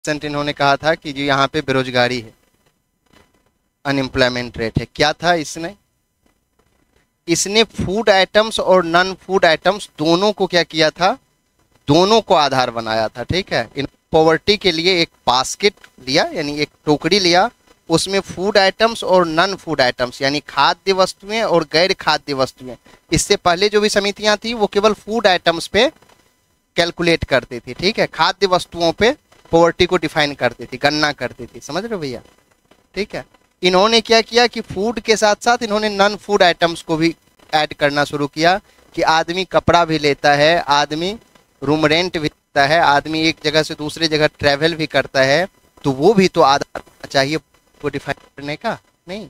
इन्होंने कहा था कि जो यहाँ पे बेरोजगारी है, अनएम्प्लॉयमेंट रेट है। क्या था इसने इसने फूड आइटम्स और नॉन फूड आइटम्स दोनों को क्या किया था, दोनों को आधार बनाया था। ठीक है, इन पॉवर्टी के लिए एक बास्केट लिया, यानी एक टोकरी लिया, उसमें फूड आइटम्स और नॉन फूड आइटम्स यानी खाद्य वस्तुएं और गैर खाद्य वस्तुएं। इससे पहले जो भी समितियां थी वो केवल फूड आइटम्स पे कैलकुलेट करती थी। ठीक है, खाद्य वस्तुओं पे पॉवर्टी को डिफाइन करती थी, गणना करती थी। समझ रहे हो भैया? ठीक है, इन्होंने क्या किया कि फूड के साथ साथ इन्होंने नॉन फूड आइटम्स को भी ऐड करना शुरू किया कि आदमी कपड़ा भी लेता है, आदमी रूम रेंट भी लेता है, आदमी एक जगह से दूसरी जगह ट्रैवल भी करता है, तो वो भी तो आधार चाहिए को डिफाइन करने का। नहीं,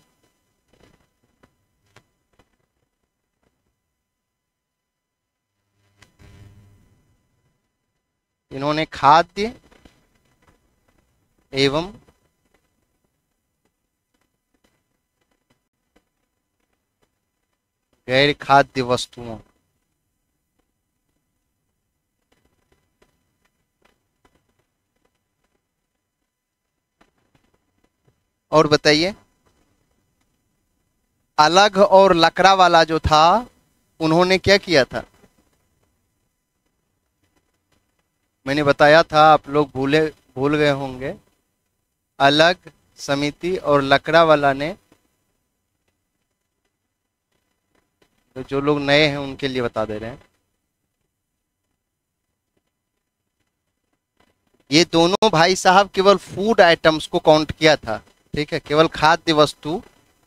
इन्होंने खाद्य एवं गैर खाद्य वस्तुओं और बताइए अलग और लकड़ा वाला जो था उन्होंने क्या किया था। मैंने बताया था, आप लोग भूल गए होंगे। अलग समिति और लकड़ा वाला ने, तो जो लोग नए हैं उनके लिए बता दे रहे हैं, ये दोनों भाई साहब केवल फूड आइटम्स को काउंट किया था। ठीक है, केवल खाद्य वस्तु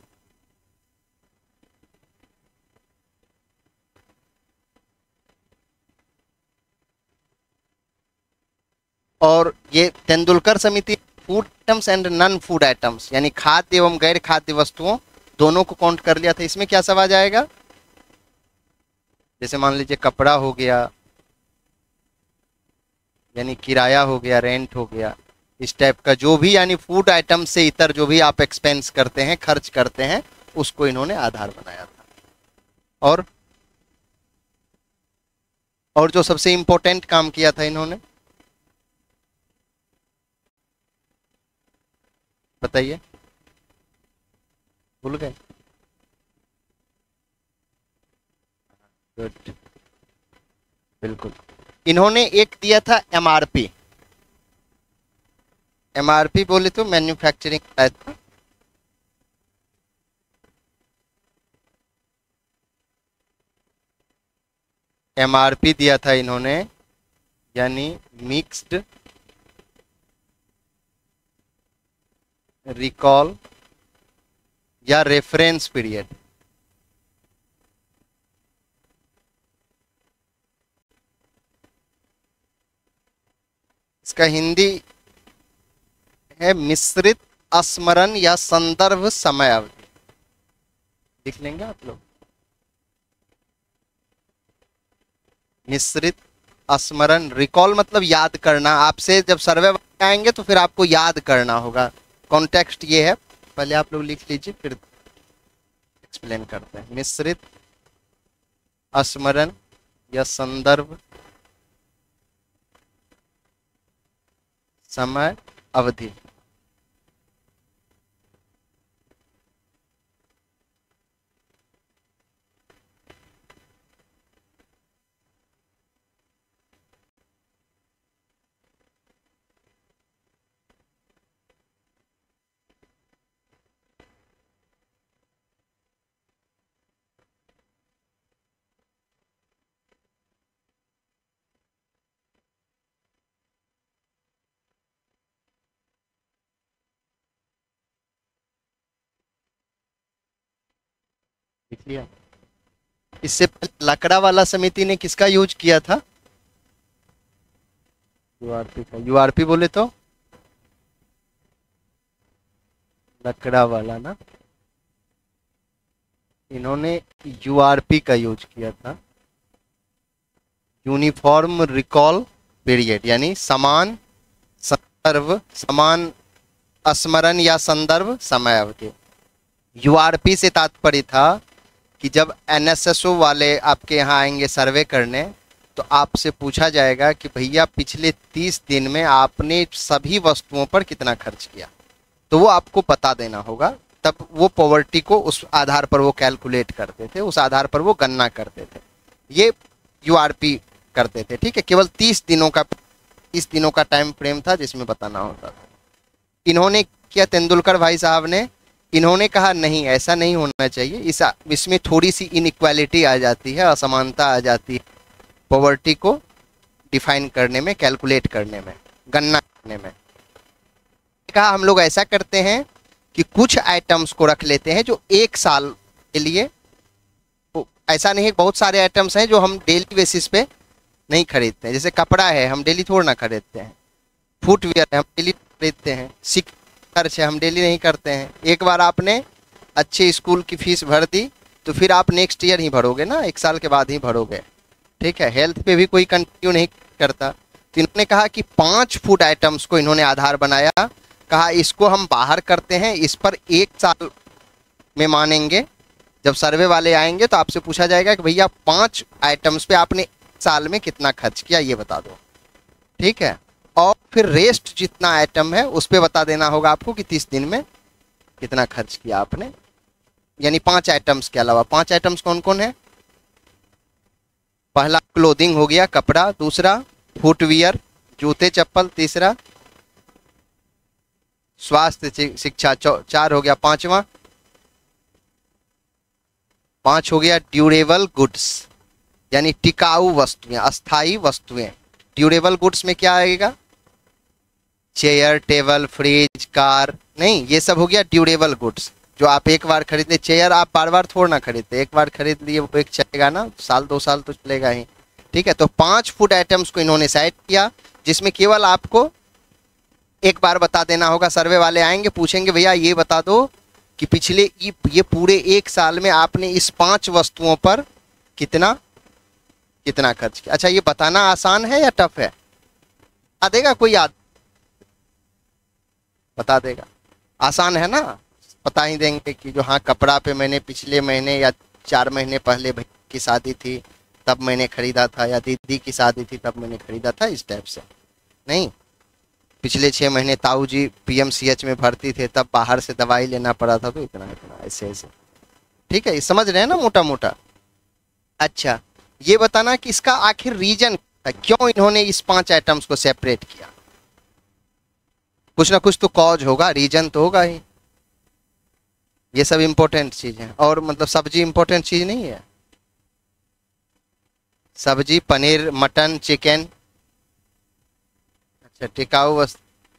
और ये तेंदुलकर समिति food items and non food items यानी खाद्य एवं गैर खाद्य वस्तुओं दोनों को काउंट कर लिया था। इसमें क्या सब आ जाएगा, जैसे मान लीजिए कपड़ा हो गया, यानी किराया हो गया, रेंट हो गया, इस टाइप का जो भी यानी फूड आइटम से इतर जो भी आप एक्सपेंस करते हैं, खर्च करते हैं, उसको इन्होंने आधार बनाया था। और जो सबसे इंपॉर्टेंट काम किया था इन्होंने, बताइए, भूल गए? गुड, बिल्कुल। इन्होंने एक दिया था एमआरपी। एमआरपी बोले तो मैन्युफैक्चरिंग, एमआरपी दिया था इन्होंने, यानी मिक्स्ड रिकॉल या रेफरेंस पीरियड। इसका हिंदी है मिश्रित स्मरण या संदर्भ समय अवधि। लिख लेंगे आप लोग, मिश्रित स्मरण। रिकॉल मतलब याद करना। आपसे जब सर्वे आएंगे तो फिर आपको याद करना होगा। कॉन्टेक्स्ट ये है, पहले आप लोग लिख लीजिए फिर एक्सप्लेन करते हैं। मिश्रित स्मरण या संदर्भ समय अवधि। लिख लिया? इससे पहले लकड़ा वाला समिति ने किसका यूज किया था? यूआरपी का। यूआरपी बोले तो लकड़ा वाला ना, इन्होंने यूआरपी का यूज किया था, यूनिफॉर्म रिकॉल पीरियड, यानी समान संदर्भ, समान स्मरण या संदर्भ समय अवधि। यूआरपी से तात्पर्य था कि जब एनएसएसओ वाले आपके यहाँ आएंगे सर्वे करने, तो आपसे पूछा जाएगा कि भैया पिछले 30 दिन में आपने सभी वस्तुओं पर कितना खर्च किया, तो वो आपको बता देना होगा। तब वो पॉवर्टी को उस आधार पर वो कैलकुलेट करते थे, उस आधार पर वो गणना करते थे, ये यूआरपी करते थे। ठीक है, केवल 30 दिनों का टाइम फ्रेम था जिसमें बताना होता था। इन्होंने किया तेंदुलकर भाई साहब ने, इन्होंने कहा नहीं ऐसा नहीं होना चाहिए, इसमें थोड़ी सी इनइक्वालिटी आ जाती है, असमानता आ जाती है पॉवर्टी को डिफाइन करने में, कैलकुलेट करने में, गणना करने में। कहा हम लोग ऐसा करते हैं कि कुछ आइटम्स को रख लेते हैं जो एक साल के लिए, तो ऐसा नहीं, बहुत सारे आइटम्स हैं जो हम डेली बेसिस पे नहीं खरीदते हैं, जैसे कपड़ा है हम डेली थोड़ा ना खरीदते हैं, फुटवेयर है हम डेली खरीदते हैं, खर्च है हम डेली नहीं करते हैं। एक बार आपने अच्छे स्कूल की फीस भर दी तो फिर आप नेक्स्ट ईयर ही भरोगे ना, एक साल के बाद ही भरोगे। ठीक है, हेल्थ पे भी कोई कंटिन्यू नहीं करता। तो इन्होंने कहा कि 5 फूड आइटम्स को इन्होंने आधार बनाया, कहा इसको हम बाहर करते हैं, इस पर एक साल में मानेंगे। जब सर्वे वाले आएंगे तो आपसे पूछा जाएगा कि भैया 5 आइटम्स पे आपने एक साल में कितना खर्च किया ये बता दो। ठीक है, और फिर रेस्ट जितना आइटम है उस पर बता देना होगा आपको कि 30 दिन में कितना खर्च किया आपने, यानी 5 आइटम्स के अलावा। 5 आइटम्स कौन कौन है? पहला क्लोथिंग हो गया, कपड़ा, दूसरा फुटवियर, जूते चप्पल, तीसरा स्वास्थ्य शिक्षा, 4 हो गया, 5 हो गया ड्यूरेबल गुड्स, यानी टिकाऊ वस्तुएं, अस्थाई वस्तुएं। ड्यूरेबल गुड्स में क्या आएगा? चेयर, टेबल, फ्रिज, कार, नहीं, ये सब हो गया ड्यूरेबल गुड्स जो आप एक बार खरीदते। चेयर आप बार बार थोड़ा ना खरीदते, एक बार खरीद लिए वो एक चलेगा ना, साल 2 साल तो चलेगा ही। ठीक है, तो 5 फूड आइटम्स को इन्होंने सेट किया जिसमें केवल आपको एक बार बता देना होगा। सर्वे वाले आएंगे, पूछेंगे भैया ये बता दो कि पिछले ये पूरे एक साल में आपने इस 5 वस्तुओं पर कितना कितना खर्च किया। अच्छा, ये बताना आसान है या टफ है? बता देगा कोई? याद बता देगा, आसान है ना, बता ही देंगे कि जो हाँ कपड़ा पे मैंने पिछले महीने या 4 महीने पहले भाई की शादी थी तब मैंने खरीदा था, या दीदी की शादी थी तब मैंने खरीदा था, इस टाइप से नहीं। पिछले 6 महीने ताऊ जी पीएमसीएच में भर्ती थे तब बाहर से दवाई लेना पड़ा था तो इतना इतना, ऐसे ऐसे। ठीक है, ये समझ रहे हैं ना मोटा मोटा। अच्छा, ये बताना कि इसका आखिर रीजन क्यों इन्होंने इस 5 आइटम्स को सेपरेट किया। कुछ ना कुछ तो कॉज होगा, रीजन तो होगा ही। ये सब इंपॉर्टेंट चीज है। और मतलब सब्जी इंपॉर्टेंट चीज नहीं है? सब्जी, पनीर, मटन, चिकन, अच्छा टिकाऊ वस्तु,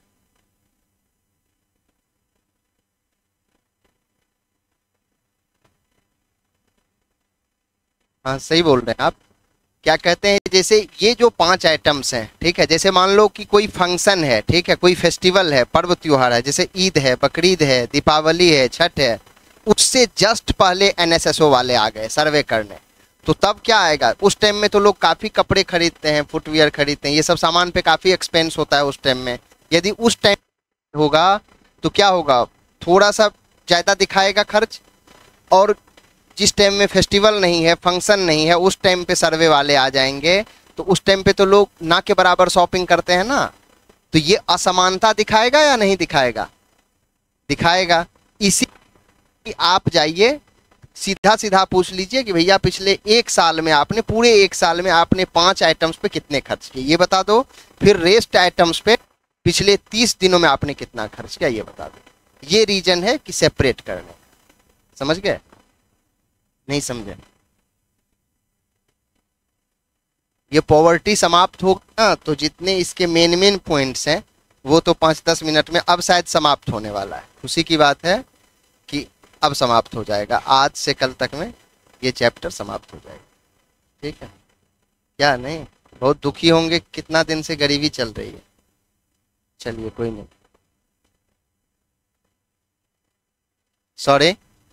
हाँ सही बोल रहे हैं आप। क्या कहते हैं, जैसे ये जो 5 आइटम्स हैं, ठीक है, जैसे मान लो कि कोई फंक्शन है, ठीक है, कोई फेस्टिवल है, पर्व त्योहार है, जैसे ईद है, बकरीद है, दीपावली है, छठ है, उससे जस्ट पहले एनएसएसओ वाले आ गए सर्वे करने, तो तब क्या आएगा? उस टाइम में तो लोग काफ़ी कपड़े खरीदते हैं, फुटवियर खरीदते हैं, ये सब सामान पे काफ़ी एक्सपेंस होता है उस टाइम में। यदि उस टाइम होगा तो क्या होगा? थोड़ा सा ज़्यादा दिखाएगा खर्च। और जिस टाइम में फेस्टिवल नहीं है, फंक्शन नहीं है, उस टाइम पे सर्वे वाले आ जाएंगे तो उस टाइम पे तो लोग ना के बराबर शॉपिंग करते हैं ना, तो ये असमानता दिखाएगा या नहीं दिखाएगा? दिखाएगा। इसी आप जाइए सीधा सीधा पूछ लीजिए कि भैया पिछले एक साल में आपने, पूरे एक साल में आपने 5 आइटम्स पे कितने खर्च किए ये बता दो, फिर रेस्ट आइटम्स पे पिछले 30 दिनों में आपने कितना खर्च किया ये बता दो। ये रीजन है कि सेपरेट करने। समझ गए? नहीं समझे? ये पॉवर्टी समाप्त होगा तो जितने इसके मेन मेन पॉइंट्स हैं वो तो 5-10 मिनट में अब शायद समाप्त होने वाला है। खुशी की बात है कि अब समाप्त हो जाएगा, आज से कल तक में ये चैप्टर समाप्त हो जाएगा। ठीक है, क्या नहीं? बहुत दुखी होंगे, कितना दिन से गरीबी चल रही है। चलिए कोई नहीं, सॉरी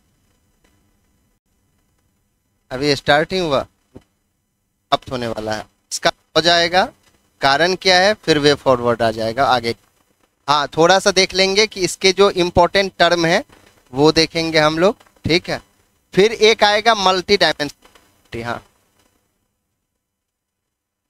अभी स्टार्टिंग हुआ, अब होने वाला है, इसका हो जाएगा। कारण क्या है, फिर वे फॉरवर्ड आ जाएगा आगे। हाँ, थोड़ा सा देख लेंगे कि इसके जो इम्पोर्टेंट टर्म है वो देखेंगे हम लोग। ठीक है, फिर एक आएगा मल्टी डायमेंशन। हाँ,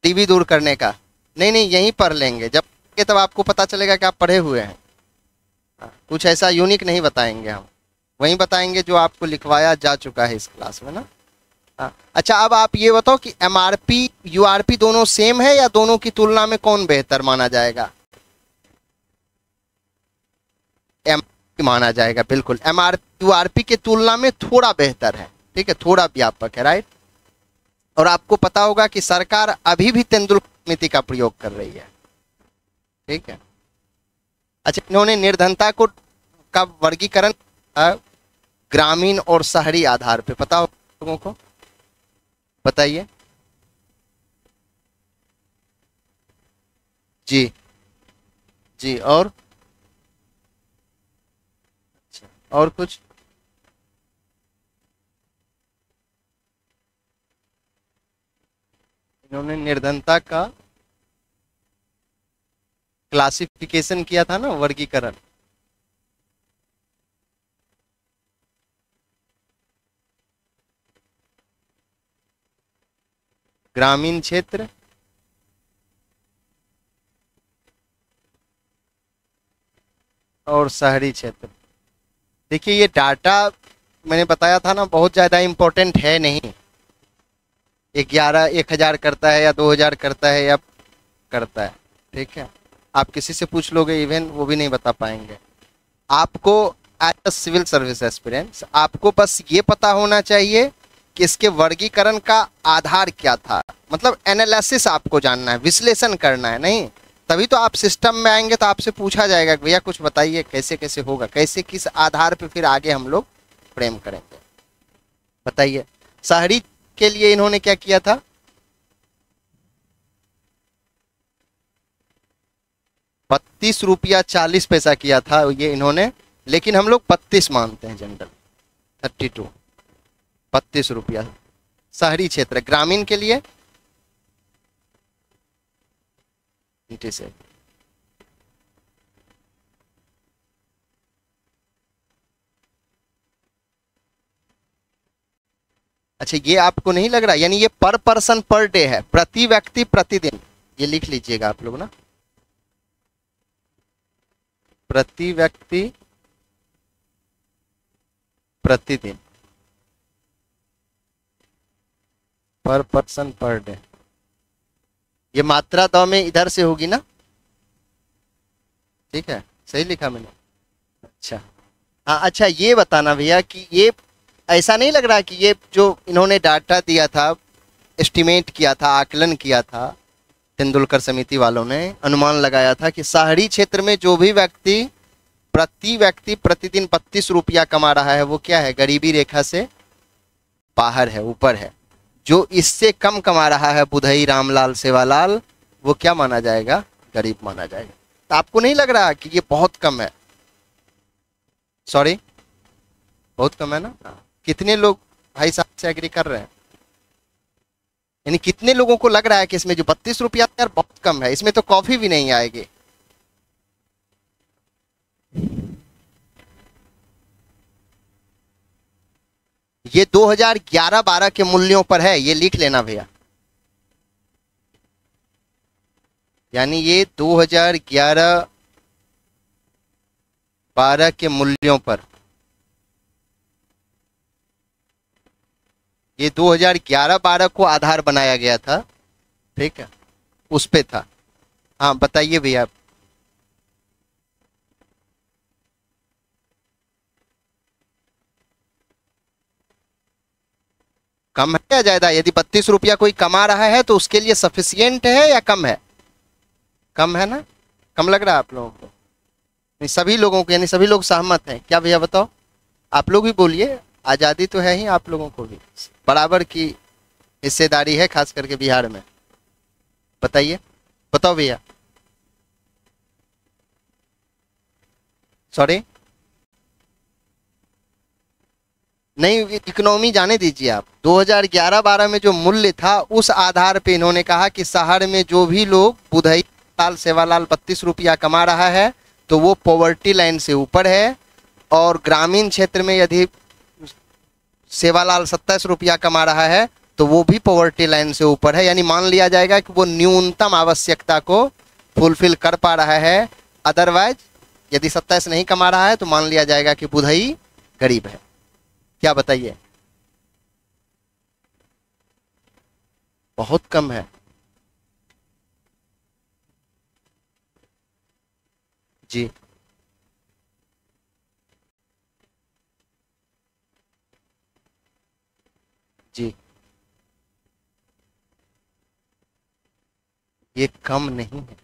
गरीबी दूर करने का? नहीं नहीं, यहीं पढ़ लेंगे, जब तब आपको पता चलेगा कि आप पढ़े हुए हैं। कुछ ऐसा यूनिक नहीं बताएंगे हम, वहीं बताएंगे जो आपको लिखवाया जा चुका है इस क्लास में ना। हाँ। अच्छा, अब आप ये बताओ कि एमआरपी यूआरपी दोनों सेम है या दोनों की तुलना में कौन बेहतर माना जाएगा? एमआरपी माना जाएगा, बिल्कुल। एमआरपी यूआरपी के तुलना में थोड़ा बेहतर है, ठीक है, थोड़ा व्यापक है, राइट। और आपको पता होगा कि सरकार अभी भी तेंदुलकर नीति का प्रयोग कर रही है, ठीक है। अच्छा, इन्होंने निर्धनता को का वर्गीकरण ग्रामीण और शहरी आधार पे, पता हो लोगों को? बताइए जी। जी, और कुछ? इन्होंने निर्धनता का क्लासिफिकेशन किया था ना, वर्गीकरण। ग्रामीण क्षेत्र और शहरी क्षेत्र। देखिए, ये डाटा मैंने बताया था ना, बहुत ज़्यादा इम्पोर्टेंट है नहीं। 1000 करता है या 2000 करता है या करता है, ठीक है। आप किसी से पूछ लोगे इवन, वो भी नहीं बता पाएंगे। आपको as a civil service aspirants आपको बस ये पता होना चाहिए कि इसके वर्गीकरण का आधार क्या था, मतलब एनालिसिस आपको जानना है, विश्लेषण करना है, नहीं तभी तो आप सिस्टम में आएंगे तो आपसे पूछा जाएगा कि भैया कुछ बताइए कैसे कैसे होगा, कैसे किस आधार पे फिर आगे हम लोग फ्रेम करेंगे, बताइए। शहरी के लिए इन्होंने क्या किया था? 32 रुपया 40 पैसा किया था ये इन्होंने, लेकिन हम लोग 32 मानते हैं जनरल, 32 32 रुपया शहरी क्षेत्र। ग्रामीण के लिए 27। अच्छा, ये आपको नहीं लग रहा, यानी ये पर पर्सन पर डे है, प्रति व्यक्ति प्रतिदिन। ये लिख लीजिएगा आप लोग ना, प्रति व्यक्ति प्रतिदिन, पर पर्सन पर डे। ये मात्रा दो में इधर से होगी ना, ठीक है, सही लिखा मैंने? अच्छा हाँ। अच्छा, ये बताना भैया कि ये ऐसा नहीं लग रहा कि ये जो इन्होंने डाटा दिया था, एस्टिमेट किया था, आकलन किया था, तेंदुलकर समिति वालों ने अनुमान लगाया था कि शहरी क्षेत्र में जो भी व्यक्ति प्रति व्यक्ति प्रतिदिन 32 रुपया कमा रहा है वो क्या है? गरीबी रेखा से बाहर है, ऊपर है। जो इससे कम कमा रहा है, बुधई, रामलाल, सेवालाल, वो क्या माना जाएगा? गरीब माना जाएगा। तो आपको नहीं लग रहा कि ये बहुत कम है? सॉरी, बहुत कम है ना? कितने लोग भाई साहब से एग्री कर रहे हैं? यानी कितने लोगों को लग रहा है कि इसमें जो 32 रुपया यार बहुत कम है, इसमें तो कॉफी भी नहीं आएगी? ये 2011-12 के मूल्यों पर है, ये लिख लेना भैया। यानी ये 2011-12 के मूल्यों पर, ये 2011-12 को आधार बनाया गया था, ठीक है, उस पे था। हाँ बताइए भैया। कम है या ज्यादा? यदि 32 रुपया कोई कमा रहा है तो उसके लिए सफिशियंट है या कम है? कम है ना? कम लग रहा है आप लोगों को? नहीं, सभी लोगों को, यानी सभी लोग सहमत हैं क्या भैया? बताओ, आप लोग भी बोलिए। आज़ादी तो है ही, आप लोगों को भी बराबर की हिस्सेदारी है, खास करके बिहार में। बताइए, बताओ भैया। सॉरी, नहीं, इकोनॉमी जाने दीजिए आप। 2011-12 में जो मूल्य था उस आधार पे इन्होंने कहा कि शहर में जो भी लोग, बुधई लाल, सेवालाल 32 रुपया कमा रहा है तो वो पॉवर्टी लाइन से ऊपर है, और ग्रामीण क्षेत्र में यदि सेवालाल 27 रुपया कमा रहा है तो वो भी पॉवर्टी लाइन से ऊपर है, यानी मान लिया जाएगा कि वो न्यूनतम आवश्यकता को फुलफिल कर पा रहा है। अदरवाइज यदि 27 नहीं कमा रहा है तो मान लिया जाएगा कि बुधई गरीब है। क्या बताइए? बहुत कम है जी। जी, ये कम नहीं है,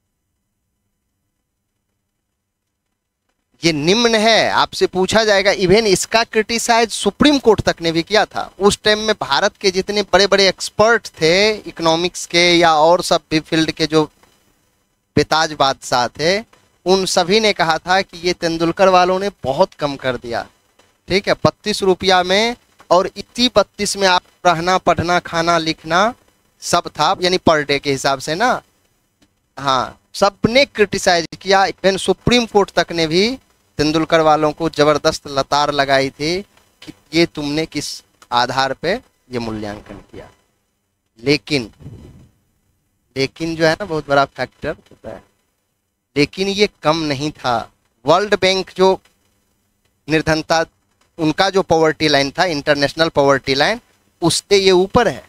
ये निम्न है। आपसे पूछा जाएगा, इवन इसका क्रिटिसाइज सुप्रीम कोर्ट तक ने भी किया था। उस टाइम में भारत के जितने बड़े बड़े एक्सपर्ट थे इकोनॉमिक्स के या और सब भी फील्ड के, जो बेताज बादशाह थे, उन सभी ने कहा था कि ये तेंदुलकर वालों ने बहुत कम कर दिया। ठीक है, 32 रुपया में, और इसी 32 में आप रहना पढ़ना खाना लिखना सब था, यानी पर डे के हिसाब से ना। हाँ, सबने क्रिटिसाइज किया, इवन सुप्रीम कोर्ट तक ने भी तेंदुलकर वालों को जबरदस्त लतार लगाई थी कि ये तुमने किस आधार पे ये मूल्यांकन किया। लेकिन लेकिन जो है ना, बहुत बड़ा फैक्टर होता है, लेकिन ये कम नहीं था। वर्ल्ड बैंक जो निर्धनता, उनका जो पॉवर्टी लाइन था, इंटरनेशनल पॉवर्टी लाइन, उससे ये ऊपर है।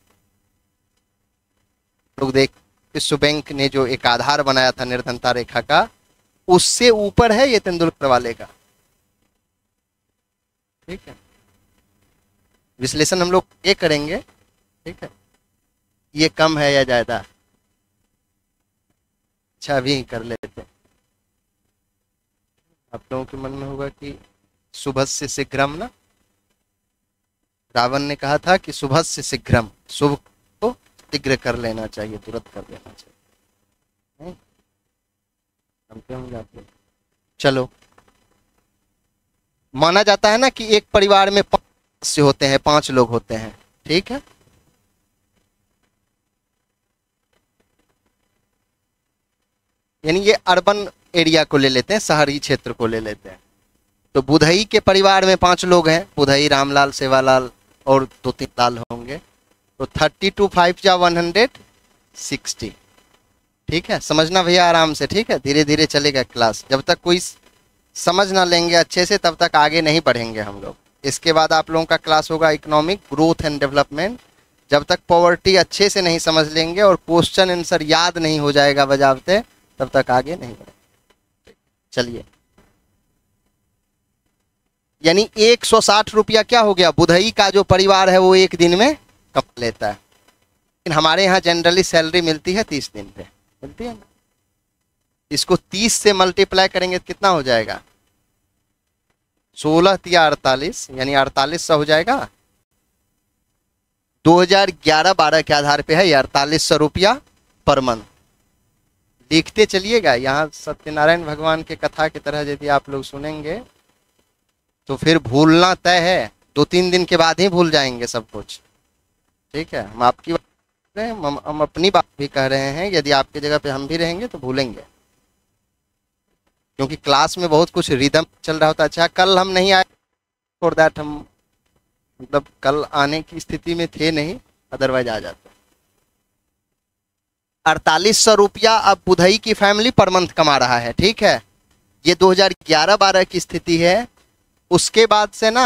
लोग देख, विश्व बैंक ने जो एक आधार बनाया था निर्धनता रेखा का, उससे ऊपर है ये तेंदुलकर वाले का। ठीक है, विश्लेषण हम लोग ये करेंगे। ठीक है, ये कम है या ज्यादा? अच्छा, अभी कर लेते हैं। आप लोगों के मन में होगा कि शुभ से शीघ्रम ना, रावण ने कहा था कि शुभ से शीघ्रम, शुभ को शीघ्र कर लेना चाहिए, तुरंत कर लेना चाहिए। समझे होंगे आप लोग? चलो, माना जाता है ना कि एक परिवार में 5 सदस्य होते हैं, 5 लोग होते हैं। ठीक है, यानी ये अर्बन एरिया को ले लेते हैं, शहरी क्षेत्र को ले लेते हैं। तो बुधई के परिवार में 5 लोग हैं, बुधई, रामलाल, सेवालाल और 2-3 लाल होंगे। तो 32 5 जा 160। ठीक है, समझना भैया आराम से। ठीक है, धीरे धीरे चलेगा क्लास। जब तक कोई समझ ना लेंगे अच्छे से, तब तक आगे नहीं बढ़ेंगे हम लोग। इसके बाद आप लोगों का क्लास होगा इकोनॉमिक ग्रोथ एंड डेवलपमेंट। जब तक पॉवर्टी अच्छे से नहीं समझ लेंगे और क्वेश्चन आंसर याद नहीं हो जाएगा बजावते, तब तक आगे नहीं बढ़ेंगे। चलिए, यानी 160 रुपया क्या हो गया? बुधई का जो परिवार है वो एक दिन में कमा लेता है। लेकिन हमारे यहाँ जनरली सैलरी मिलती है 30 दिन पे, मिलती है ना। इसको 30 से मल्टीप्लाई करेंगे तो कितना हो जाएगा? 16 या 48, यानी 4800 हो जाएगा। 2011-12 के आधार पे है ये 4800 रुपया पर मंथ। लिखते चलिएगा। यहाँ सत्यनारायण भगवान के कथा की तरह यदि आप लोग सुनेंगे तो फिर भूलना तय है। 2-3 दिन के बाद ही भूल जाएंगे सब कुछ। ठीक है, हम आपकी बात कर रहे हैं, हम अपनी बात भी कह रहे हैं। यदि आपकी जगह पे हम भी रहेंगे तो भूलेंगे, क्योंकि क्लास में बहुत कुछ रिदम चल रहा होता है। अच्छा, कल हम नहीं आए, फॉर दैट हम मतलब कल आने की स्थिति में थे नहीं, अदरवाइज आ जाते। 4800 रुपया अब बुधई की फैमिली पर मंथ कमा रहा है। ठीक है, ये 2011-12 की स्थिति है। उसके बाद से ना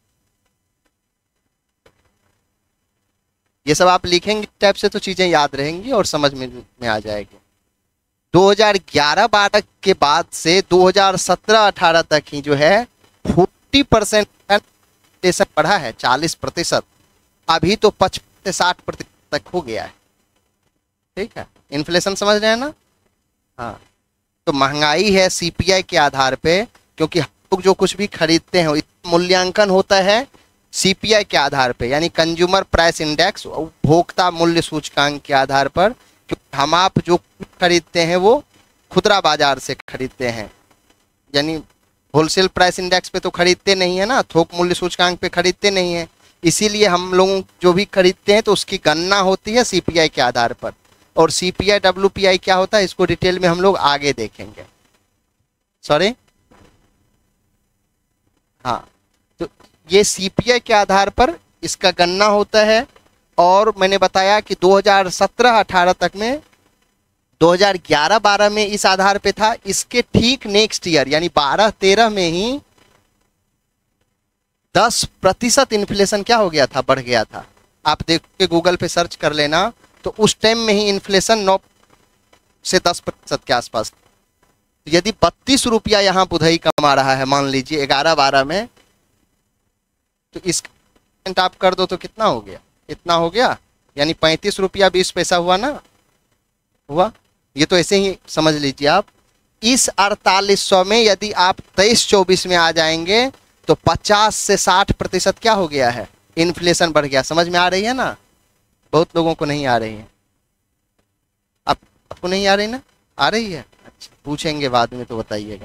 ये सब आप लिखेंगे टाइप से तो चीजें याद रहेंगी और समझ में आ जाएगी। 2011-12 के बाद से 2017-18 तक ही जो है 40% बढ़ा है, 40%। अभी तो 55 से 60% तक हो गया है। ठीक है, इन्फ्लेशन समझ रहे हैं ना। हाँ, तो महंगाई है सीपीआई के आधार पे, क्योंकि हम लोग जो कुछ भी खरीदते हैं मूल्यांकन होता है सीपीआई के आधार पे, यानी कंज्यूमर प्राइस इंडेक्स, उपभोक्ता मूल्य सूचकांक के आधार पर। क्योंकि हम आप जो खरीदते हैं वो खुदरा बाजार से खरीदते हैं, यानी होलसेल प्राइस इंडेक्स पे तो खरीदते नहीं है ना, थोक मूल्य सूचकांक पे खरीदते नहीं है। इसीलिए हम लोग जो भी खरीदते हैं तो उसकी गणना होती है सीपीआई के आधार पर। और सीपीआई डब्ल्यूपीआई क्या होता है, इसको डिटेल में हम लोग आगे देखेंगे। सॉरी, हाँ, तो ये सीपीआई के आधार पर इसका गणना होता है और मैंने बताया कि 2017-18 तक में 2011-12 में इस आधार पे था। इसके ठीक नेक्स्ट ईयर यानी 12-13 में ही 10% इन्फ्लेशन क्या हो गया था, बढ़ गया था। आप देख के गूगल पे सर्च कर लेना, तो उस टाइम में ही इन्फ्लेशन 9 से 10% के आसपास। तो यदि 32 रुपया यहाँ बुधई कमा रहा है, मान लीजिए 11-12 में, तो इसका आप कर दो तो कितना हो गया, इतना हो गया, यानी 35 रुपया 20 पैसा हुआ ना, हुआ। ये तो ऐसे ही समझ लीजिए आप। इस 4800 में यदि आप 23-24 में आ जाएंगे तो 50 से 60% क्या हो गया है, इन्फ्लेशन बढ़ गया। समझ में आ रही है ना? बहुत लोगों को नहीं आ रही है। आपको नहीं आ रही ना? आ रही है? अच्छा, पूछेंगे बाद में तो बताइएगा।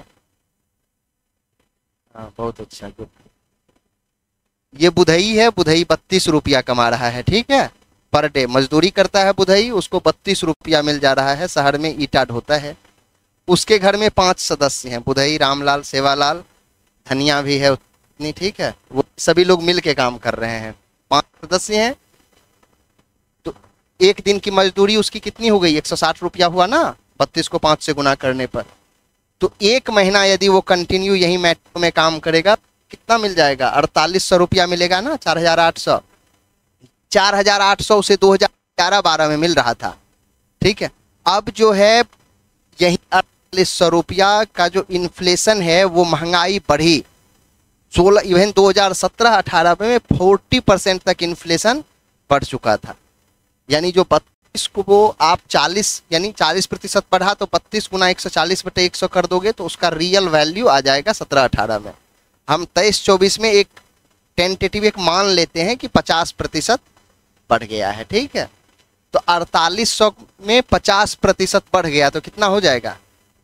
हाँ, बहुत अच्छा, गुड। ये बुधई है, बुधई 32 रुपया कमा रहा है, ठीक है, पर डे मजदूरी करता है बुधई, उसको 32 रुपया मिल जा रहा है। शहर में ईटा ढोता है। उसके घर में 5 सदस्य हैं, बुधई, रामलाल, सेवालाल, धनिया भी है उतनी, ठीक है। वो सभी लोग मिल के काम कर रहे हैं, 5 सदस्य हैं। तो एक दिन की मजदूरी उसकी कितनी हो गई, 160 रुपया हुआ ना, 32 को 5 से गुना करने पर। तो एक महीना यदि वो कंटिन्यू यही मेट्रो में काम करेगा, कितना मिल जाएगा, 4800 रुपया मिलेगा ना, 4800। 4800 उसे 2011-12 में मिल रहा था, ठीक है। अब जो है यही 4800 रुपया का जो इन्फ्लेशन है, वो महंगाई बढ़ी 16, इवन 2017-18 में 40% तक इन्फ्लेशन बढ़ चुका था। यानी जो 32 को वो आप 40 यानी 40% बढ़ा, तो 32 गुना 140/100 कर दोगे तो उसका रियल वैल्यू आ जाएगा 17-18 में। हम 23-24 में एक टेंटेटिव एक मान लेते हैं कि 50% बढ़ गया है, ठीक है। तो 4800 में 50% बढ़ गया तो कितना हो जाएगा,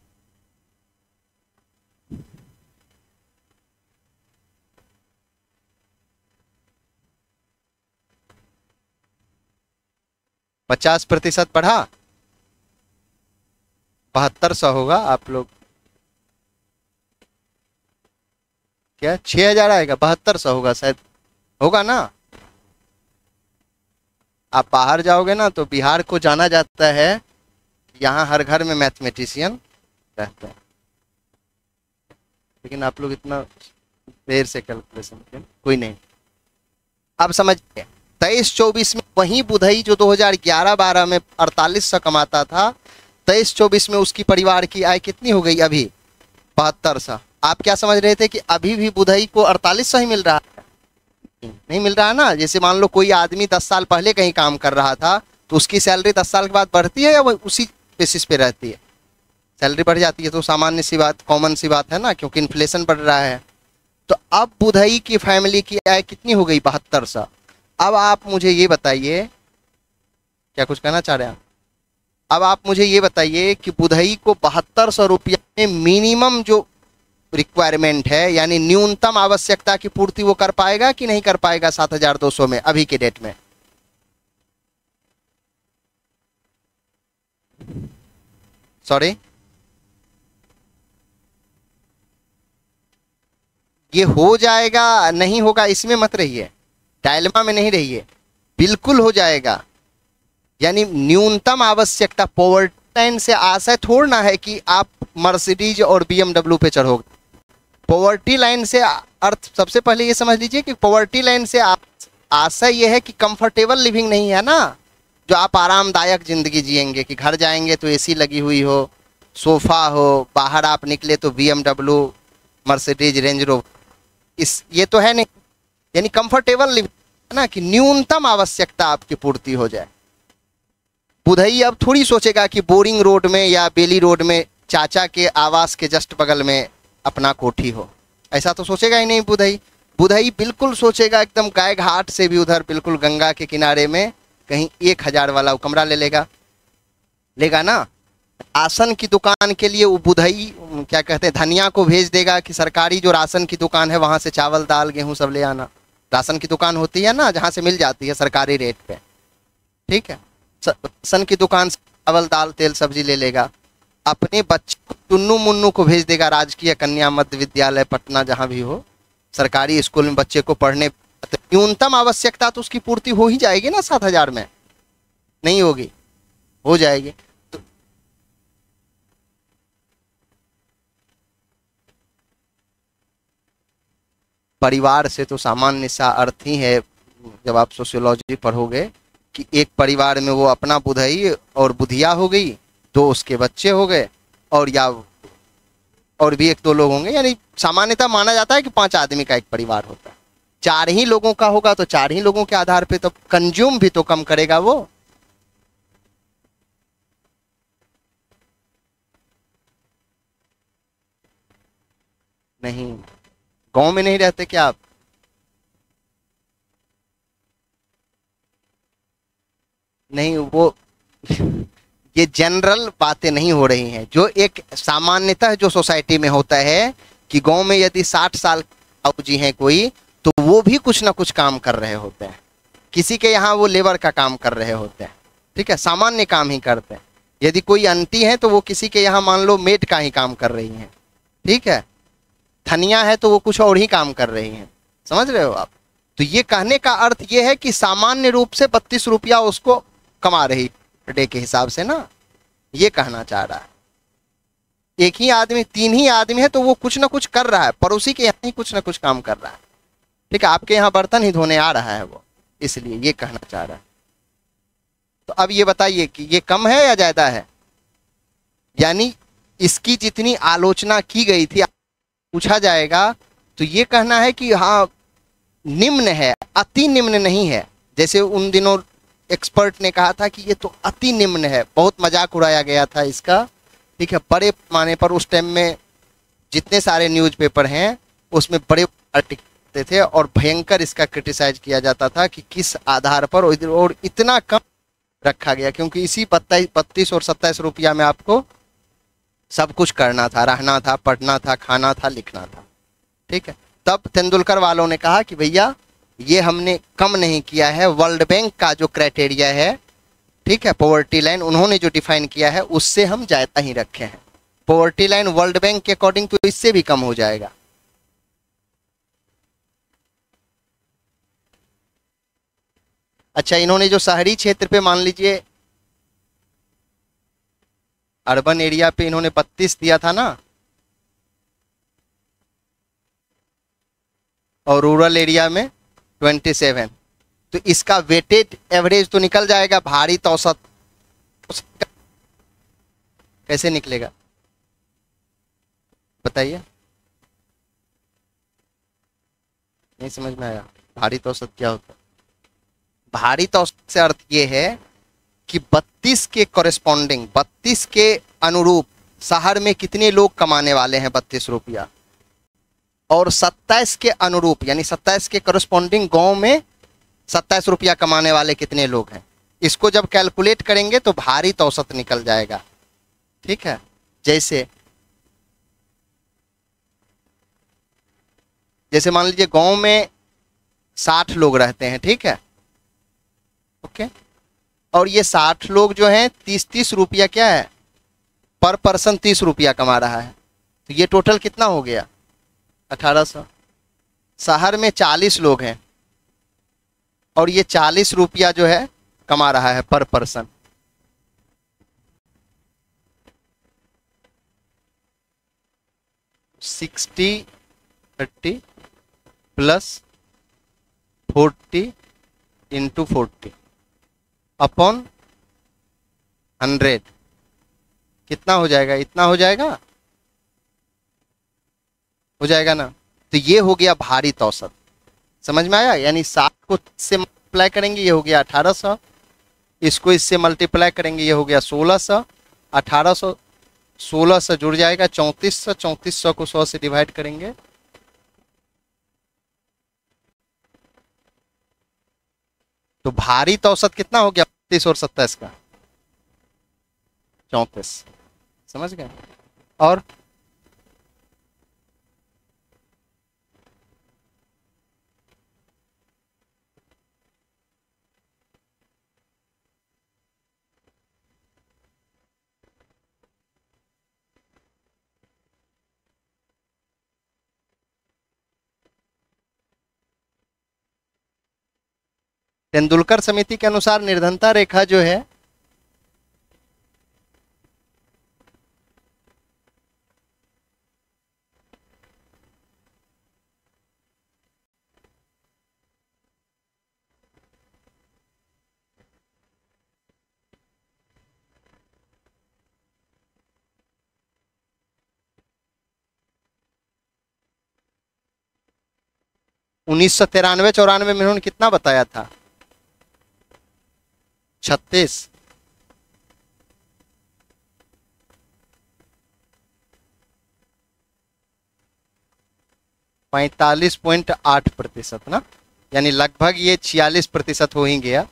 पचास प्रतिशत बढ़ा 7200 होगा। आप लोग क्या 6000 आएगा, 7200 होगा शायद, होगा ना। आप बाहर जाओगे ना तो बिहार को जाना जाता है, यहाँ हर घर में मैथमेटिशियन रहते हैं, लेकिन आप लोग इतना देर से कैलकुलेशन, कोई नहीं। अब समझिए 23-24 में वही बुधई जो 2011-12 में 4800 कमाता था, 23-24 में उसकी परिवार की आय कितनी हो गई अभी, 7200। आप क्या समझ रहे थे कि अभी भी बुधई को 4800 ही मिल रहा है? नहीं मिल रहा है ना। जैसे मान लो कोई आदमी 10 साल पहले कहीं काम कर रहा था, तो उसकी सैलरी 10 साल के बाद बढ़ती है या वो उसी बेसिस पे रहती है? सैलरी बढ़ जाती है, तो सामान्य सी बात, कॉमन सी बात है ना, क्योंकि इन्फ्लेशन बढ़ रहा है। तो अब बुधई की फैमिली की आय कितनी हो गई, 7200। अब आप मुझे ये बताइए, क्या कुछ कहना चाह रहे हैं? अब आप मुझे ये बताइए कि बुधई को 7200 रुपया में मिनिमम जो रिक्वायरमेंट है, यानी न्यूनतम आवश्यकता की पूर्ति वो कर पाएगा कि नहीं कर पाएगा 7200 में अभी के डेट में? सॉरी, ये हो जाएगा नहीं होगा इसमें मत रहिए, डायलेमा में नहीं रहिए, बिल्कुल हो जाएगा। यानी न्यूनतम आवश्यकता, पॉवर्टी लाइन से आशय थोड़ा ना है कि आप मर्सिडीज और BMW पे चढ़ोगे। पॉवर्टी लाइन से अर्थ सबसे पहले ये समझ लीजिए कि पॉवर्टी लाइन से आशय ये है कि कंफर्टेबल लिविंग नहीं है ना, जो आप आरामदायक जिंदगी जिएंगे, कि घर जाएंगे तो एसी लगी हुई हो, सोफा हो, बाहर आप निकले तो BMW, मर्सिडीज, रेंज रोवर, ये तो है नहीं। यानी कंफर्टेबल लिविंग है ना, कि न्यूनतम आवश्यकता आपकी पूर्ति हो जाए। बुधई अब थोड़ी सोचेगा कि बोरिंग रोड में या बेली रोड में चाचा के आवास के जस्ट बगल में अपना कोठी हो, ऐसा तो सोचेगा ही नहीं बुधई। बुधई बिल्कुल सोचेगा एकदम गाय घाट से भी उधर बिल्कुल गंगा के किनारे में कहीं 1000 वाला कमरा लेगा ना। राशन की दुकान के लिए वो बुधई क्या कहते हैं, धनिया को भेज देगा कि सरकारी जो राशन की दुकान है वहां से चावल दाल गेहूं सब ले आना। राशन की दुकान होती है ना, जहां से मिल जाती है सरकारी रेट पे, ठीक है। राशन की दुकान से चावल दाल तेल सब्जी ले लेगा। अपने बच्चे को, टुन्नू मुन्नू को भेज देगा राजकीय कन्या मध्य विद्यालय पटना, जहां भी हो, सरकारी स्कूल में बच्चे को पढ़ने तो न्यूनतम आवश्यकता तो उसकी पूर्ति हो ही जाएगी ना 7,000 में, नहीं होगी? हो जाएगी। तो परिवार से तो सामान्य सा अर्थ ही है, जब आप सोशियोलॉजी पढ़ोगे, कि एक परिवार में वो अपना बुधई और बुधिया हो गई, दो उसके बच्चे हो गए, और या और भी एक दो लोग होंगे, यानी सामान्यतः माना जाता है कि 5 आदमी का एक परिवार होता है। 4 ही लोगों का होगा तो 4 ही लोगों के आधार पे तो कंज्यूम भी तो कम करेगा वो। नहीं, गांव में नहीं रहते क्या आप? नहीं, वो ये जनरल बातें नहीं हो रही हैं, जो एक सामान्यतः जो सोसाइटी में होता है कि गांव में यदि 60 साल बाबू जी हैं कोई, तो वो भी कुछ ना कुछ काम कर रहे होते हैं। किसी के यहाँ वो लेबर का काम कर रहे होते हैं, ठीक है, सामान्य काम ही करते हैं। यदि कोई आंटी है तो वो किसी के यहाँ मान लो मेड का ही काम कर रही हैं, ठीक है। धनिया है तो वो कुछ और ही काम कर रही हैं, समझ रहे हो आप? तो ये कहने का अर्थ ये है कि सामान्य रूप से 32 रुपया उसको कमा रही पर डे के हिसाब से ना, ये कहना चाह रहा है। एक ही आदमी, 3 ही आदमी है तो वो कुछ ना कुछ कर रहा है, पड़ोसी के यहाँ ही कुछ ना कुछ काम कर रहा है, ठीक है। आपके यहाँ बर्तन ही धोने आ रहा है वो, इसलिए ये कहना चाह रहा है। तो अब ये बताइए कि ये कम है या ज्यादा है? यानी इसकी जितनी आलोचना की गई थी, पूछा जाएगा तो ये कहना है कि हाँ निम्न है, अति निम्न नहीं है। जैसे उन दिनों एक्सपर्ट ने कहा था कि ये तो अति निम्न है, बहुत मजाक उड़ाया गया था इसका, ठीक है। बड़े पैमाने पर उस टाइम में जितने सारे न्यूज़पेपर हैं उसमें बड़े आर्टिकल थे और भयंकर इसका क्रिटिसाइज किया जाता था कि किस आधार पर और इतना कम रखा गया, क्योंकि इसी 32 और 27 रुपया में आपको सब कुछ करना था, रहना था, पढ़ना था, खाना था, लिखना था, ठीक है। तब तेंदुलकर वालों ने कहा कि भैया ये हमने कम नहीं किया है, वर्ल्ड बैंक का जो क्राइटेरिया है, ठीक है, पॉवर्टी लाइन उन्होंने जो डिफाइन किया है उससे हम ज्यादा ही रखे हैं। पॉवर्टी लाइन वर्ल्ड बैंक के अकॉर्डिंग तो इससे भी कम हो जाएगा। अच्छा, इन्होंने जो शहरी क्षेत्र पे मान लीजिए अर्बन एरिया पे इन्होंने 32 दिया था ना, और रूरल एरिया में 27, तो इसका वेटेड एवरेज तो निकल जाएगा, भारी औसत कैसे निकलेगा बताइए? नहीं समझ में आया? भारी औसत क्या होता है? भारी औसत से अर्थ ये है कि 32 के कॉरेस्पॉन्डिंग, 32 के अनुरूप शहर में कितने लोग कमाने वाले हैं 32 रुपया, और 27 के अनुरूप यानी 27 के कॉरेस्पॉन्डिंग गांव में 27 रुपया कमाने वाले कितने लोग हैं। इसको जब कैलकुलेट करेंगे तो भारी औसत निकल जाएगा, ठीक है। जैसे जैसे मान लीजिए गांव में 60 लोग रहते हैं, ठीक है, ओके। और ये 60 लोग जो हैं 30-30 रुपया क्या है पर पर्सन, 30 रुपया कमा रहा है, तो ये टोटल कितना हो गया? 1800। शहर में 40 लोग हैं और ये 40 रुपया जो है कमा रहा है पर person. Sixty 30 plus 40 into 40 upon 100 कितना हो जाएगा? इतना हो जाएगा, हो जाएगा ना। तो ये हो गया भारी औसत, समझ में आया? यानी 7 को से मल्टीप्लाई करेंगे ये हो गया 1800, इसको इससे मल्टीप्लाई करेंगे ये हो गया 1600, 1800 16 से जुड़ जाएगा 3400, 3400 को 100 से डिवाइड करेंगे तो भारी औसत कितना हो गया 32 और 27 का? 34। समझ गए? और तेंदुलकर समिति के अनुसार निर्धनता रेखा जो है, उन्नीस सौ 93-94 में इन्होंने कितना बताया था? 36। 45.8% ना, यानी लगभग ये 46% हो ही गया।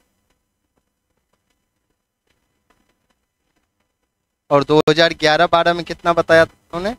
और 2011-12 में कितना बताया था उन्होंने?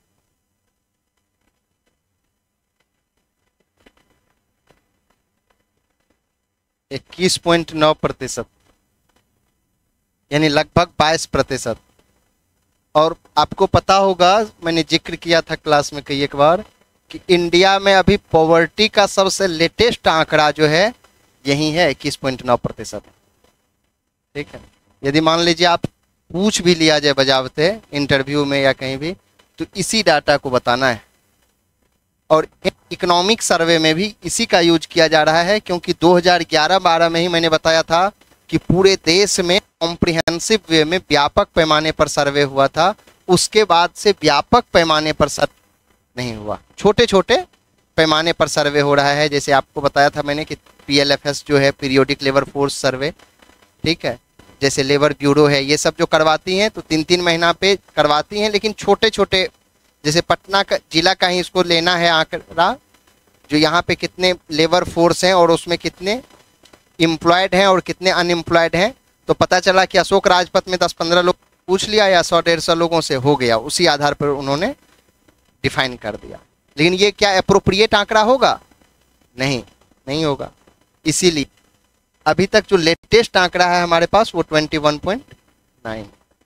21.9%, यानी लगभग 22%। और आपको पता होगा, मैंने जिक्र किया था क्लास में कई एक बार, कि इंडिया में अभी पॉवर्टी का सबसे लेटेस्ट आंकड़ा जो है यही है 21.9%। ठीक है, यदि मान लीजिए आप पूछ भी लिया जाए बजावते इंटरव्यू में या कहीं भी, तो इसी डाटा को बताना है। और इकोनॉमिक सर्वे में भी इसी का यूज किया जा रहा है, क्योंकि 2011-12 में ही मैंने बताया था कि पूरे देश में कॉम्प्रिहेंसिव वे में व्यापक पैमाने पर सर्वे हुआ था। उसके बाद से व्यापक पैमाने पर सर्वे नहीं हुआ, छोटे छोटे पैमाने पर सर्वे हो रहा है। जैसे आपको बताया था मैंने कि PLFS जो है, पीरियोडिक लेबर फोर्स सर्वे, ठीक है, जैसे लेबर ब्यूरो है, ये सब जो करवाती हैं तो 3-3 महीना पे करवाती हैं, लेकिन छोटे छोटे, जैसे पटना का जिला का ही इसको लेना है आंकड़ा, जो यहाँ पे कितने लेबर फोर्स हैं और उसमें कितने एम्प्लॉयड हैं और कितने अनएम्प्लॉयड हैं, तो पता चला कि अशोक राजपथ में 10-15 लोग पूछ लिया या 100-150 लोगों से हो गया, उसी आधार पर उन्होंने डिफाइन कर दिया। लेकिन ये क्या एप्रोप्रिएट आंकड़ा होगा? नहीं, नहीं होगा। इसीलिए अभी तक जो लेटेस्ट आंकड़ा है हमारे पास वो 21.9।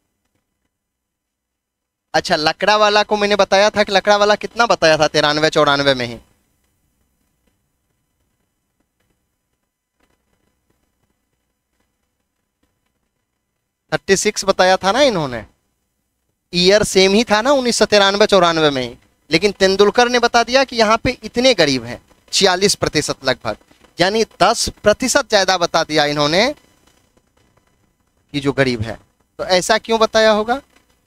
अच्छा, लकड़ा वाला को मैंने बताया था कि लकड़ा वाला कितना बताया था 93-94 में ही? $36 बताया था ना इन्होंने। ईयर सेम ही था ना 1993-94 में ही, लेकिन तेंदुलकर ने बता दिया कि यहाँ पे इतने गरीब हैं, 46% लगभग, यानी 10% ज्यादा बता दिया इन्होंने कि जो गरीब है। तो ऐसा क्यों बताया होगा?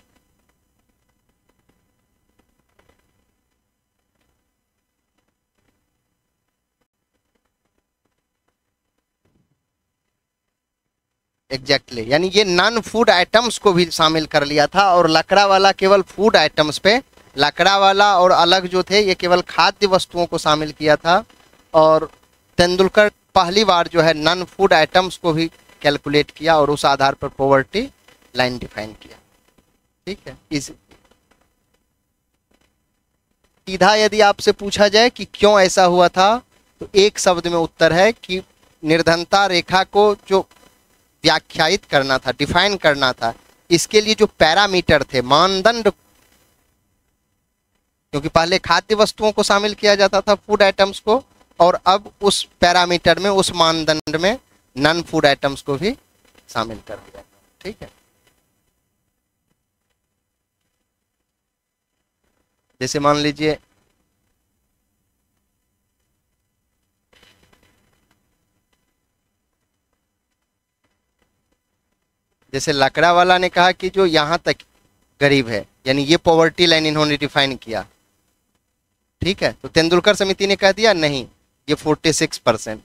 एग्जैक्टली, यानी ये नॉन फूड आइटम्स को भी शामिल कर लिया था, और लकड़ा वाला केवल फूड आइटम्स पे, लकड़ा वाला और अलग जो थे ये केवल खाद्य वस्तुओं को शामिल किया था। और तेंदुलकर पहली बार जो है नॉन फूड आइटम्स को भी कैलकुलेट किया और उस आधार पर पॉवर्टी लाइन डिफाइन किया। ठीक है, इस सीधा यदि आपसे पूछा जाए कि क्यों ऐसा हुआ था, तो एक शब्द में उत्तर है कि निर्धनता रेखा को जो व्याख्यायित करना था, डिफाइन करना था, इसके लिए जो पैरामीटर थे, मानदंड, क्योंकि पहले खाद्य वस्तुओं को शामिल किया जाता था, फूड आइटम्स को, और अब उस पैरामीटर में, उस मानदंड में नॉन फूड आइटम्स को भी शामिल कर दिया। ठीक है, जैसे मान लीजिए जैसे लकड़ा वाला ने कहा कि जो यहां तक गरीब है, यानी ये पॉवर्टी लाइन इन्होंने डिफाइन किया। ठीक है, तो तेंदुलकर समिति ने कह दिया नहीं, ये 46%।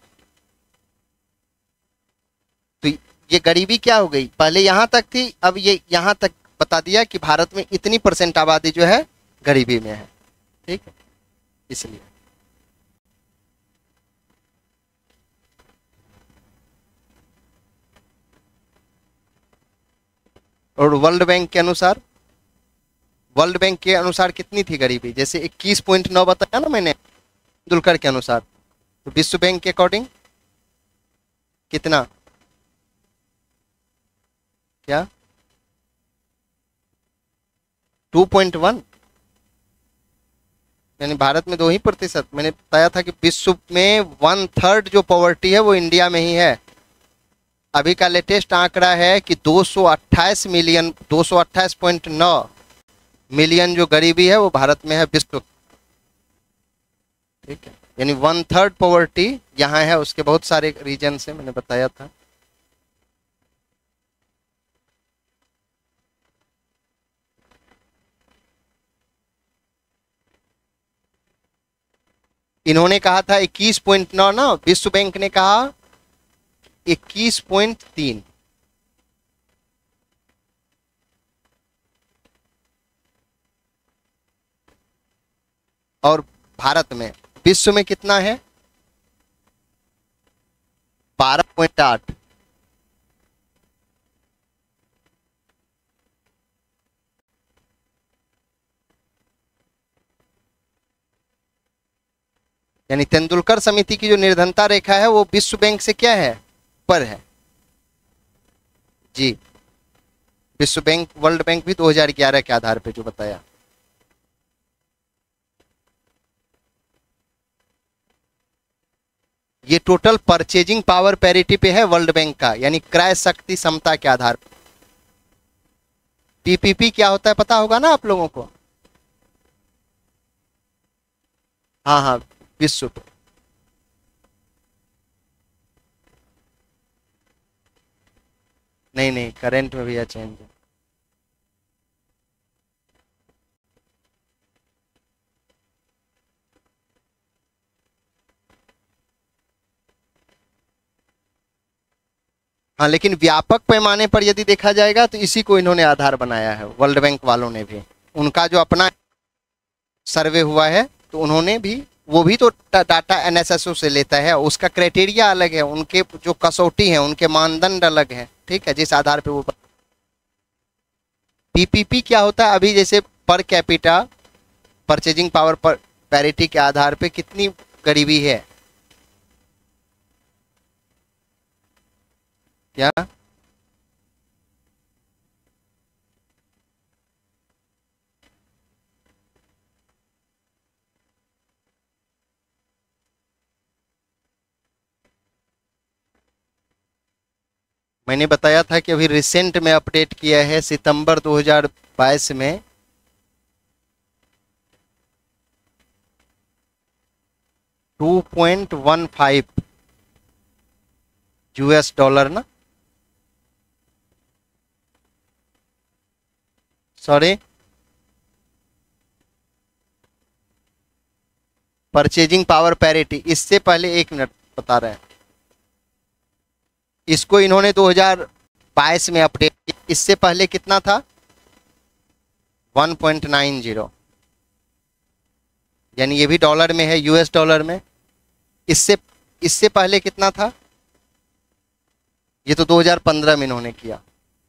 तो ये गरीबी क्या हो गई? पहले यहां तक थी, अब ये यहां तक बता दिया कि भारत में इतनी % आबादी जो है गरीबी में है। ठीक है, इसलिए और वर्ल्ड बैंक के अनुसार कितनी थी गरीबी? जैसे 21.9 बताया ना मैंने तेंदुलकर के अनुसार, तो विश्व बैंक के अकॉर्डिंग कितना? क्या 2.1? यानी भारत में 2% मैंने बताया था कि विश्व में 1/3 जो पॉवर्टी है वो इंडिया में ही है। अभी का लेटेस्ट आंकड़ा है कि 228 मिलियन, 228.9 मिलियन जो गरीबी है वो भारत में है विश्व। ठीक है, यानी 1/3 पॉवर्टी यहाँ है। उसके बहुत सारे रीजन से मैंने बताया था। इन्होंने कहा था 21.9 ना, विश्व बैंक ने कहा 21.3। और भारत में, विश्व में कितना है? 12.8। यानी तेंदुलकर समिति की जो निर्धनता रेखा है वो विश्व बैंक से क्या है? पर है जी। विश्व बैंक, वर्ल्ड बैंक भी 2011 के आधार पे जो बताया। ये टोटल परचेजिंग पावर पैरिटी पे है वर्ल्ड बैंक का, यानी क्रय शक्ति क्षमता के आधार पर। पीपीपी क्या होता है पता होगा ना आप लोगों को? हाँ हाँ, विश्व पे। नहीं नहीं, करंट में भैया चेंज है। हाँ, लेकिन व्यापक पैमाने पर यदि देखा जाएगा तो इसी को इन्होंने आधार बनाया है, वर्ल्ड बैंक वालों ने भी। उनका जो अपना सर्वे हुआ है तो उन्होंने भी, वो भी तो डाटा एनएसएसओ से लेता है, उसका क्राइटेरिया अलग है, उनके जो कसौटी है, उनके मानदंड अलग है। ठीक है, जिस आधार पे वो। पीपीपी क्या होता है? अभी जैसे पर कैपिटा परचेजिंग पावर पर पैरिटी के आधार पे कितनी गरीबी है क्या? मैंने बताया था कि अभी रिसेंट में अपडेट किया है सितंबर 2022 में। $2.15 यूएस डॉलर ना, सॉरी, परचेजिंग पावर पैरिटी। इससे पहले, एक मिनट बता रहे हैं, इसको इन्होंने 2022 में अपडेट किया। इससे पहले कितना था? 1.90। यानी ये भी डॉलर में है, यूएस डॉलर में। इससे इससे पहले कितना था? ये तो 2015 में इन्होंने किया,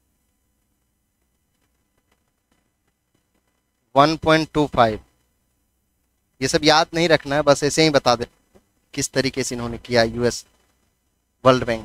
1.25। ये सब याद नहीं रखना है, बस ऐसे ही बता दे किस तरीके से इन्होंने किया यूएस वर्ल्ड बैंक।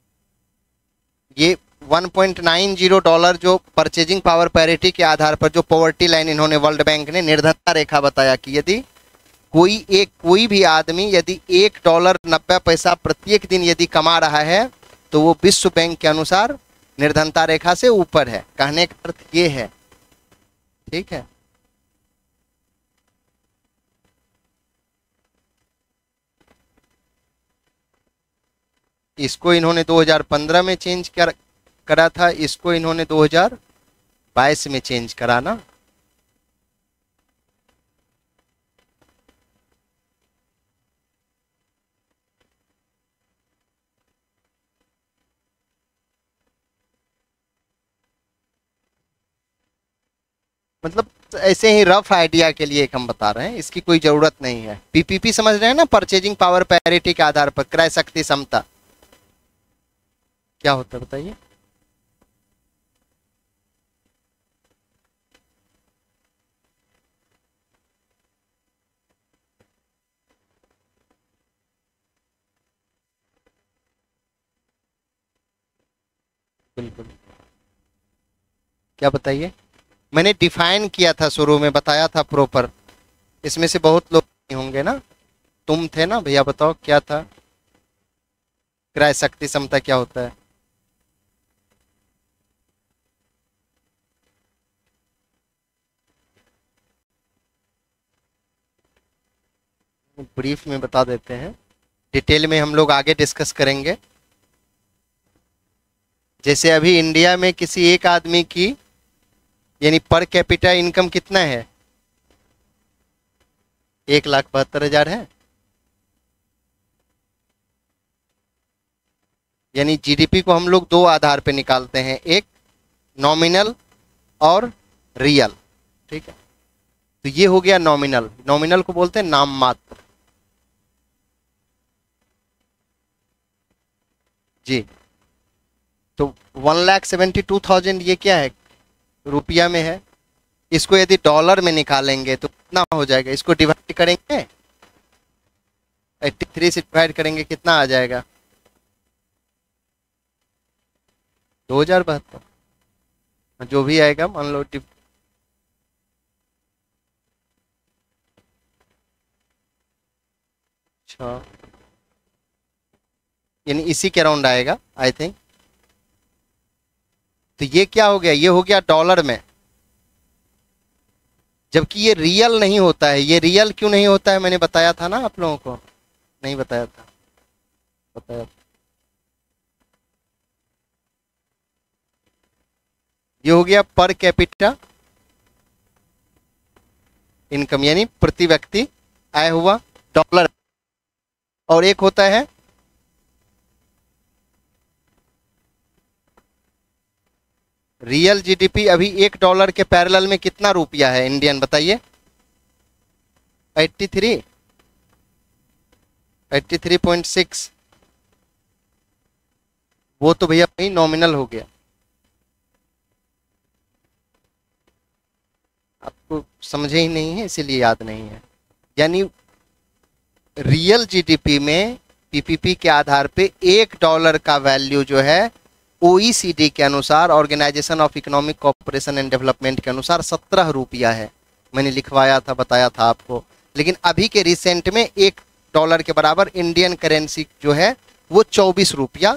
ये 1.90 डॉलर जो परचेजिंग पावर पैरिटी के आधार पर जो पॉवर्टी लाइन इन्होंने वर्ल्ड बैंक ने निर्धनता रेखा बताया कि यदि कोई भी आदमी यदि $1.90 प्रत्येक दिन यदि कमा रहा है तो वो विश्व बैंक के अनुसार निर्धनता रेखा से ऊपर है। कहने का अर्थ ये है। ठीक है, इसको इन्होंने 2015 में चेंज करा था, इसको इन्होंने 2022 में चेंज करा ना। मतलब ऐसे ही रफ आइडिया के लिए एक हम बता रहे हैं, इसकी कोई जरूरत नहीं है। पीपीपी समझ रहे हैं ना, परचेजिंग पावर पैरिटी के आधार पर क्रय शक्ति क्षमता क्या होता है बताइए? बिल्कुल, क्या बताइए? मैंने डिफाइन किया था, शुरू में बताया था प्रॉपर। इसमें से बहुत लोग नहीं होंगे ना, तुम थे ना भैया, बताओ क्या था, क्रय शक्ति क्षमता क्या होता है? ब्रीफ में बता देते हैं, डिटेल में हम लोग आगे डिस्कस करेंगे। जैसे अभी इंडिया में किसी एक आदमी की यानी पर कैपिटा इनकम कितना है? 1,72,000 है। यानी जीडीपी को हम लोग दो आधार पे निकालते हैं, एक नॉमिनल और रियल, ठीक है। तो ये हो गया नॉमिनल, नॉमिनल को बोलते हैं नाम मात्र जी। तो 1,72,000 ये क्या है? रुपया में है। इसको यदि डॉलर में निकालेंगे तो कितना हो जाएगा? इसको डिवाइड करेंगे, 83 से डिवाइड करेंगे, कितना आ जाएगा? 2,072, जो भी आएगा मान लो अच्छा, यानी इसी के अराउंड आएगा आई थिंक। तो ये क्या हो गया? ये हो गया डॉलर में, जबकि ये रियल नहीं होता है। ये रियल क्यों नहीं होता है? मैंने बताया था ना आप लोगों को, नहीं बताया था? बताया था। ये हो गया पर कैपिटा इनकम, यानी प्रति व्यक्ति आय हुआ डॉलर। और एक होता है रियल जीडीपी। अभी $1 के पैरेलल में कितना रुपया है इंडियन, बताइए? 83, 83.6। वो तो भैया वही नॉमिनल हो गया। आपको समझे ही नहीं है इसीलिए याद नहीं है। यानी रियल जीडीपी में पीपीपी के आधार पे $1 का वैल्यू जो है ओईसीडी के अनुसार, organisation of economic cooperation and development के अनुसार 17 रुपया है। मैंने लिखवाया था, बताया था आपको। लेकिन अभी के रिसेंट में $1 के बराबर इंडियन करेंसी जो है वो 24 रुपया,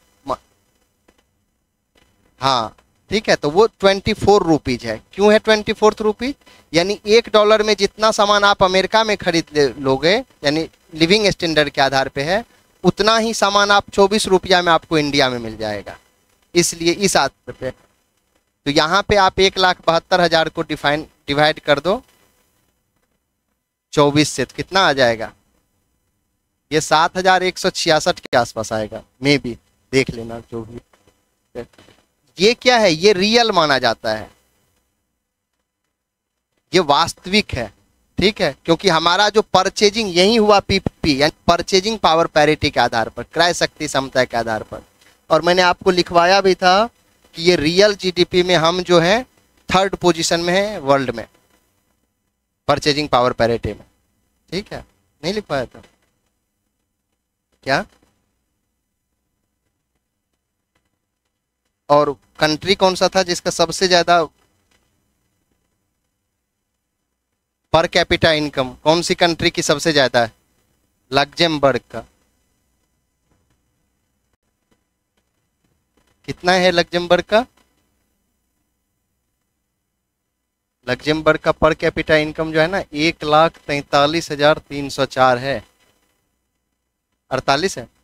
हाँ ठीक है। तो वो 24 रुपीज है। क्यों है 24 रुपीज? यानी $1 में जितना सामान आप अमेरिका में खरीद लोगे, यानी लिविंग स्टैंडर्ड के आधार पे है, उतना ही सामान आप 24 रुपया में आपको इंडिया में मिल जाएगा। इसलिए इस आधार पे तो यहाँ पे आप 1,72,000 को डिवाइड कर दो 24 से, तो कितना आ जाएगा? ये 7,166 के आसपास आएगा, मे बी, देख लेना जो भी। ये क्या है? ये रियल माना जाता है, ये वास्तविक है, ठीक है। क्योंकि हमारा जो परचेजिंग यही हुआ पीपीपी, यानी परचेजिंग पावर पैरिटी के आधार पर, क्रय शक्ति क्षमता के आधार पर। और मैंने आपको लिखवाया भी था कि ये रियल जीडीपी में हम जो है 3rd पोजीशन में है वर्ल्ड में, परचेजिंग पावर पैरिटी में, ठीक है। नहीं लिखवाया था क्या? और कंट्री कौन सा था जिसका सबसे ज्यादा पर कैपिटा इनकम, कौन सी कंट्री की सबसे ज्यादा है? लग्जमबर्ग का। कितना है लग्जमबर्ग का? लग्जमबर्ग का पर कैपिटा इनकम जो है ना 1,43,304 है। 48 है,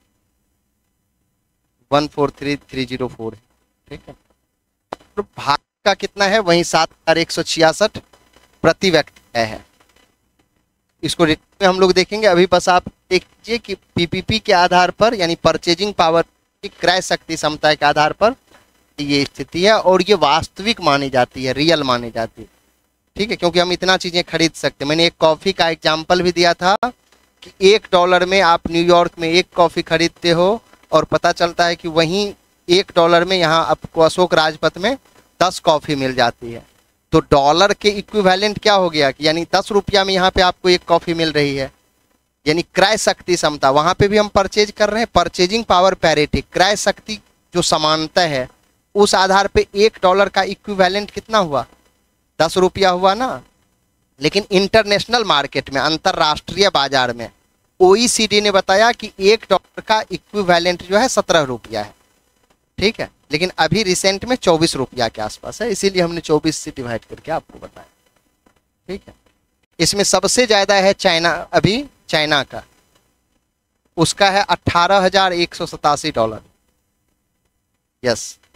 143,304 है, ठीक है। तो भारत का कितना है? वही 7,166 प्रति व्यक्ति है। इसको में हम लोग देखेंगे। अभी बस आप देखिए कि पीपीपी के आधार पर, यानी परचेजिंग पावर की क्रय शक्ति क्षमता के आधार पर ये स्थिति है, और ये वास्तविक मानी जाती है, रियल मानी जाती है, ठीक है। क्योंकि हम इतना चीजें खरीद सकते हैं। मैंने एक कॉफी का एग्जाम्पल भी दिया था कि $1 में आप न्यूयॉर्क में एक कॉफी खरीदते हो और पता चलता है कि वहीं $1 में यहाँ आपको अशोक राजपथ में 10 कॉफी मिल जाती है। तो डॉलर के इक्विवेलेंट क्या हो गया कि यानी 10 रुपया में यहाँ पे आपको एक कॉफी मिल रही है, यानी क्रय शक्ति क्षमता। वहां पे भी हम परचेज कर रहे हैं, परचेजिंग पावर पैरिटी, क्रय शक्ति जो समानता है, उस आधार पे $1 का इक्विवेलेंट कितना हुआ? 10 रुपया हुआ ना। लेकिन इंटरनेशनल मार्केट में, अंतरराष्ट्रीय बाजार में, ओईसीडी ने बताया कि $1 का इक्विवेलेंट जो है 17 रुपया है। ठीक है, लेकिन अभी रिसेंट में 24 रुपया के आसपास है, इसीलिए हमने 24 से डिवाइड करके आपको बताया। ठीक है, इसमें सबसे ज्यादा है चाइना, अभी चाइना का, उसका है $18,187। यस,